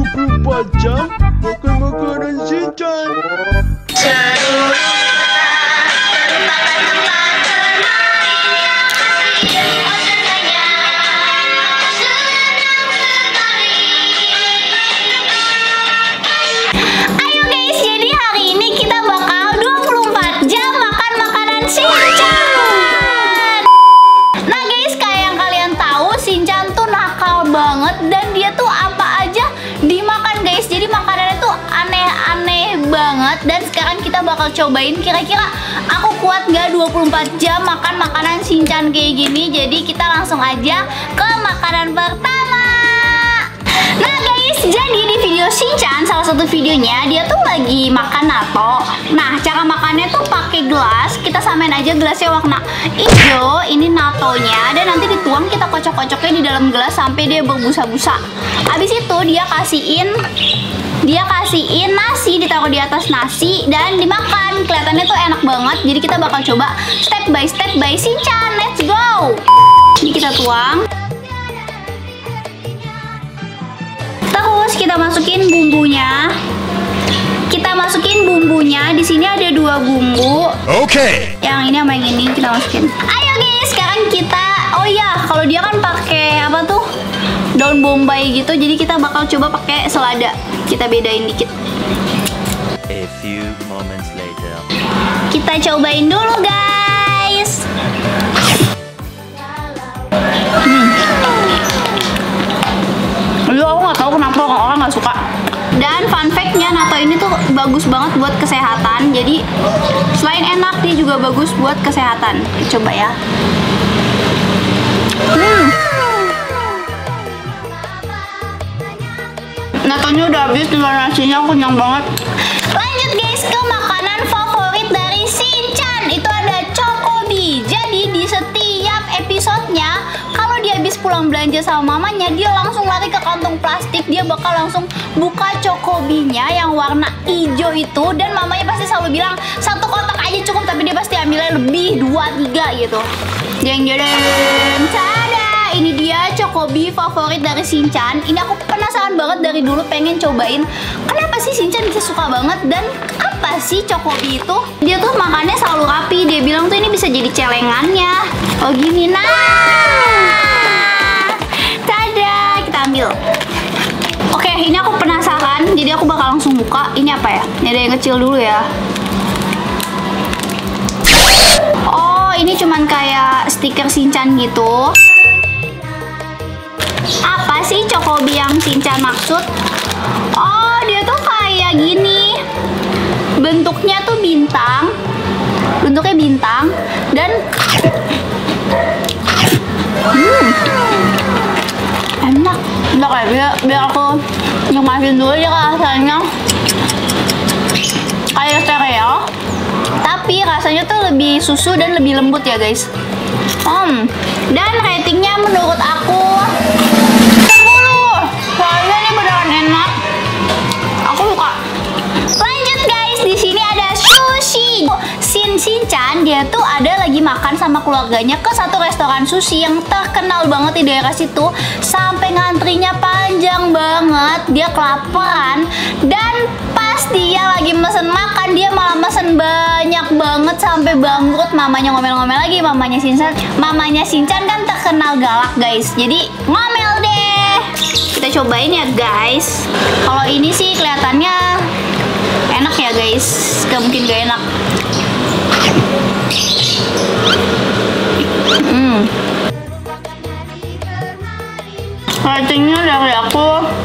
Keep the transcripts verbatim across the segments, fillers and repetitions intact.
puluh empat jam makan makanan Shinchan. Dan dia tuh apa aja dimakan guys. Jadi makanannya tuh aneh-aneh banget. Dan sekarang kita bakal cobain kira-kira aku kuat nggak dua puluh empat jam makan makanan Shinchan kayak gini. Jadi kita langsung aja ke makanan pertama. Nah guys, jadi di video Shinchan salah satu videonya dia tuh lagi makan natto. Nah cara makannya tuh pakai gelas. Kita samain aja gelasnya warna hijau. Ini nattonya dan nanti dituang kita kocok-kocoknya di dalam gelas sampai dia berbusa-busa. Habis itu dia kasihin dia kasihin nasi, ditaruh di atas nasi dan dimakan. Kelihatannya tuh enak banget. Jadi kita bakal coba step by step by Shinchan. Let's go. Ini kita tuang. Terus kita masukin bumbunya. Kita masukin bumbunya. Di sini ada dua bumbu. Oke. Okay. Yang ini sama yang ini kita masukin. Ayo guys, sekarang kita. Oh iya, kalau dia kan pakai apa tuh? Daun bombay gitu. Jadi kita bakal coba pakai selada. Kita bedain dikit. A few moments later. Kita cobain dulu guys. Hmm. Aduh, aku nggak tahu kenapa orang nggak suka. Dan fun fact-nya natto ini tuh bagus banget buat kesehatan. Jadi selain enak dia juga bagus buat kesehatan. Coba ya. Hmm. Nattonya udah habis, tinggal nasinya kenyang banget. Lanjut guys ke makanan favorit dari Shinchan. Itu ada Chocobi. Jadi di setiap episodenya kalau dia habis pulang belanja sama mamanya, dia langsung lari ke kantong plastik. Dia bakal langsung buka Chocobi-nya yang warna hijau itu. Dan mamanya pasti selalu bilang satu kotak aja cukup, tapi dia pasti ambilnya lebih, dua, tiga gitu. Jeng jeng. Tada, ini dia Chocobi favorit dari Shinchan. Ini aku penasaran banget dari dulu pengen cobain. Kenapa sih Shinchan bisa suka banget dan apa sih Chocobi itu? Dia tuh makannya selalu rapi. Dia bilang tuh ini bisa jadi celengannya. Oh gini, nah. Tada, kita ambil. Oke, ini aku penasaran. Jadi aku bakal langsung buka. Ini apa ya? Ini ada yang kecil dulu ya. Oh, ini cuman kayak stiker Shinchan gitu. Apa sih Chocobi yang Shinchan maksud? Oh, dia tuh kayak gini. Bentuknya tuh bintang. Bentuknya bintang. Dan hmm, enak. Udah kayak biar, biar aku nikmatin dulu aja rasanya. Kayak cereal, tapi rasanya tuh lebih susu dan lebih lembut ya guys. Hmm, dan ratingnya menurut aku sepuluh. Soalnya ini beneran enak. Aku suka. Lanjut guys, di sini ada sushi. Shin Shinchan dia tuh ada lagi makan sama keluarganya ke satu restoran sushi yang terkenal banget di daerah situ. Sampai ngantrinya panjang banget. Dia kelaparan dan pas dia lagi mesen makan, dia malah mesen banyak banget sampai bangkrut. Mamanya ngomel-ngomel lagi, mamanya Shinchan. Mamanya Shinchan kan terkenal galak guys. Jadi ngomel deh. Kita cobain ya guys. Kalau ini sih kelihatannya enak ya guys. Gak mungkin gak enak. Hmm. Ratingnya dari aku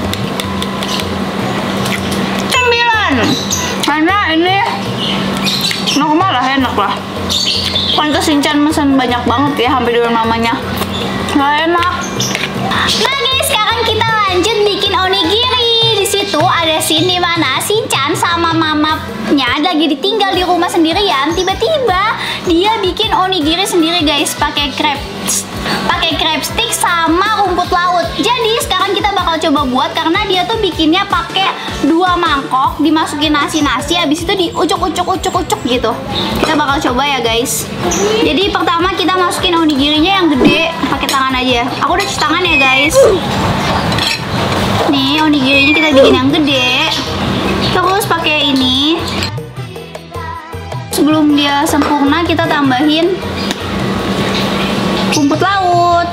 sembilan. Karena ini normal lah, enak lah. Pantes Shinchan mesen banyak banget ya, hampir dengan mamanya. Nggak enak. Nah guys, sekarang kita lanjut bikin onigiri. Di situ ada scene di mana Shinchan sama mamanya lagi ditinggal di rumah sendirian. Tiba-tiba dia bikin onigiri sendiri guys, pakai crepes, pakai crepes stick sama rumput laut. Jadi sekarang kita bakal coba buat karena dia tuh bikinnya pakai dua mangkok, dimasukin nasi-nasi, habis itu diucuk-ucuk-ucuk-ucuk gitu. Kita bakal coba ya guys. Jadi pertama kita masukin onigirinya yang gede, pakai tangan aja. Aku udah cuci tangan ya guys. Nih onigirinya kita bikin yang gede. Terus pakai ini. Sebelum dia sempurna kita tambahin rumput laut.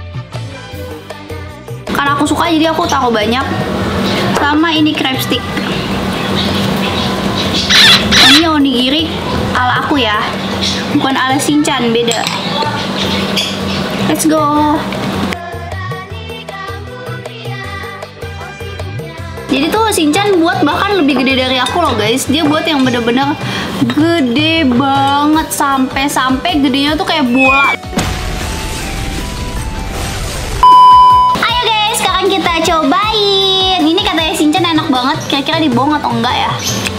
Karena aku suka jadi aku taruh banyak. Sama ini crab stick. Ini onigiri ala aku ya, bukan ala Shinchan, beda. Let's go. Jadi tuh Shinchan buat bahkan lebih gede dari aku loh guys. Dia buat yang bener-bener gede banget, sampai-sampai gedenya tuh kayak bola. Ayo guys, sekarang kita cobain. Ini katanya Shinchan enak banget. Kira-kira dibohong atau enggak ya?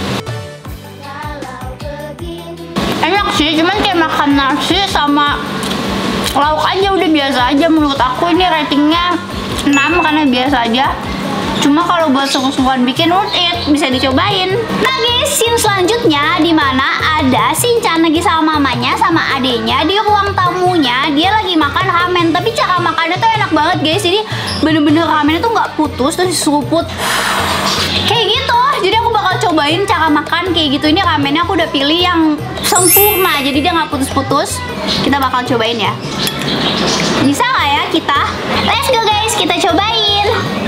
Enak sih, cuman kayak makan nasi sama lauk aja udah biasa aja. Menurut aku ini ratingnya enam karena biasa aja. Cuma kalau buat seru-seruan bikin worth it, bisa dicobain. Nah guys, scene selanjutnya dimana ada Shinchan lagi sama mamanya sama adenya di ruang tamunya. Dia lagi makan ramen, tapi cara makannya tuh enak banget guys. Jadi bener-bener ramennya tuh nggak putus, terus seruput kayak gitu. Jadi aku bakal cobain cara makan kayak gitu. Ini ramennya aku udah pilih yang sempurna, jadi dia nggak putus-putus. Kita bakal cobain ya. Bisa nggak ya kita? Let's go guys, kita cobain.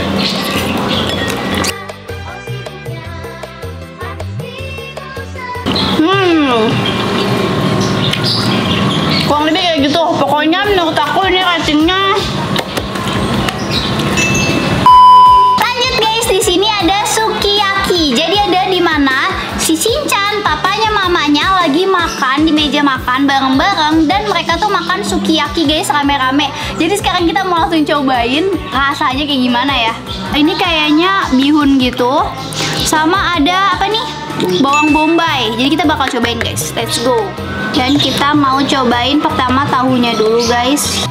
Hmm, kurang lebih kayak gitu. Pokoknya menurut aku ini ratingnya. Lanjut guys, di sini ada sukiyaki. Jadi ada di mana si Shinchan, papanya, mamanya lagi makan di meja makan bareng-bareng dan mereka tuh makan sukiyaki guys, rame-rame. Jadi sekarang kita mau langsung cobain rasanya kayak gimana ya. Ini kayaknya bihun gitu. Sama ada apa nih? Bawang bombay. Jadi kita bakal cobain guys. Let's go. Dan kita mau cobain pertama tahunya dulu guys.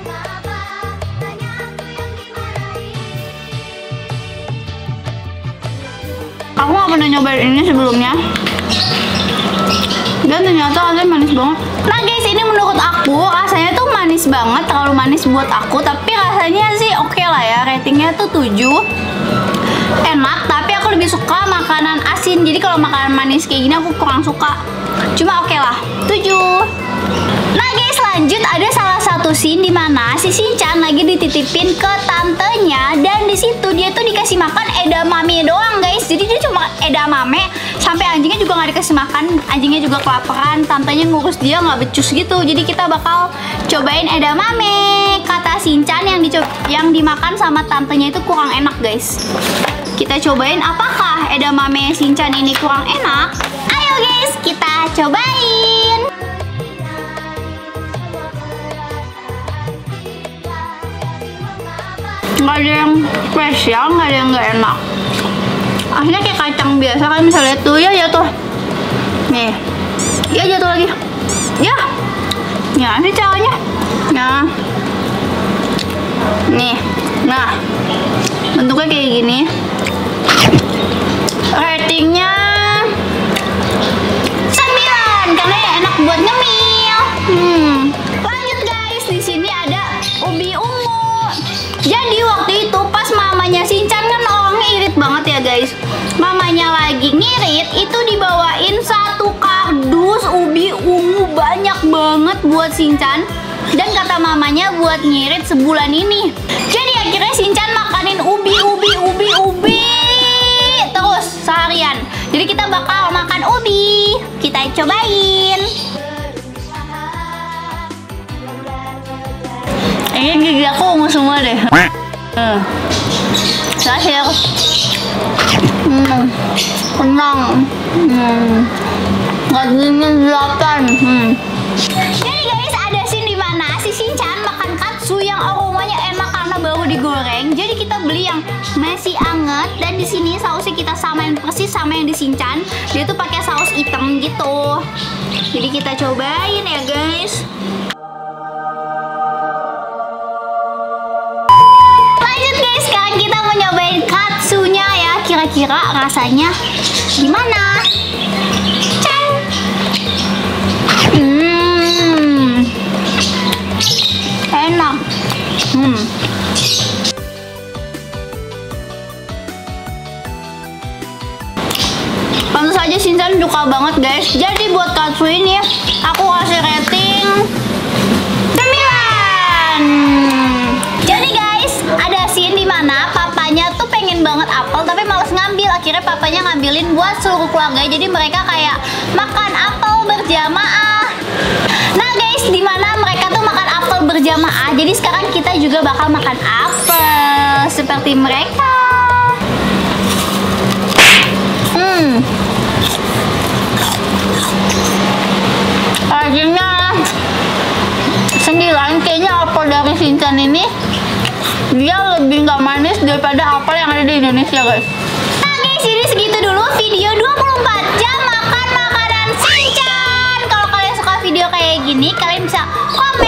Aku gak pernah nyobain ini sebelumnya. Dan ternyata rasanya manis banget. Nah guys, ini menurut aku rasanya tuh manis banget. Terlalu manis buat aku. Tapi rasanya sih oke okay lah ya. Ratingnya tuh tujuh. Enak, tapi aku lebih suka makanan asin. Jadi kalau makanan manis kayak gini aku kurang suka. Cuma oke okay lah, tujuh. Nah guys, lanjut ada salah satu scene di mana si Shinchan lagi dititipin ke tantenya dan di situ dia tuh dikasih makan edamame doang guys. Jadi dia cuma edamame, sampai anjingnya juga nggak dikasih makan. Anjingnya juga kelaparan, tantenya ngurus dia nggak becus gitu. Jadi kita bakal cobain edamame. Kata Shinchan yang di yang dimakan sama tantenya itu kurang enak guys. Kita cobain apakah edamame Shinchan ini kurang enak. Ayo guys, kita cobain. Nggak ada yang spesial, nggak ada yang nggak enak. Akhirnya kayak kacang biasa kan, misalnya tuh ya jatuh. Nih, ya jatuh lagi. Ya, ya ini caranya. Nah, nih, nah, bentuknya kayak gini. Ratingnya sembilan karena ya enak buat nyemil. Hmm. Lanjut guys, di sini ada ubi ungu. Jadi waktu itu pas mamanya Shinchan kan orangnya irit banget ya guys. Mamanya lagi ngirit, itu dibawain satu kardus ubi ungu banyak banget buat Shinchan. Dan kata mamanya buat ngirit sebulan ini. Jadi akhirnya Shinchan makanin ubi, ubi, ubi, ubi terus seharian. Jadi kita bakal makan ubi. Kita cobain. Ini gigi aku ungu semua deh. Hmm. Terakhir. Hmm. Tenang. Hmm. Gak dingin delapan. Hmm. Jadi guys, ada scene di mana si Shinchan makan katsu yang aromanya enak karena baru digoreng. Jadi kita beli yang masih anget dan di sini sausnya kita samain persis sama yang di Shinchan. Dia tuh pakai saus hitam gitu. Jadi kita cobain ya guys. Kita mau nyobain katsunya ya, kira-kira rasanya gimana? Ceng. Hmm, enak. Hmm. Jadi Shinchan suka banget guys. Jadi buat katsu ini aku kasih rating sembilan. Jadi guys, ada scene dimana papanya tuh pengen banget apel tapi males ngambil. Akhirnya papanya ngambilin buat seluruh keluarga. Jadi mereka kayak makan apel berjamaah. Nah guys, dimana mereka tuh makan apel berjamaah. Jadi sekarang kita juga bakal makan apel seperti mereka. Hmm. Akhirnya sembilan. Kayaknya apel dari Shinchan ini dia lebih nggak manis daripada apel yang ada di Indonesia guys. Nah guys, ini segitu dulu video dua puluh empat jam makan makanan Shinchan. Kalau kalian suka video kayak gini, kalian bisa komen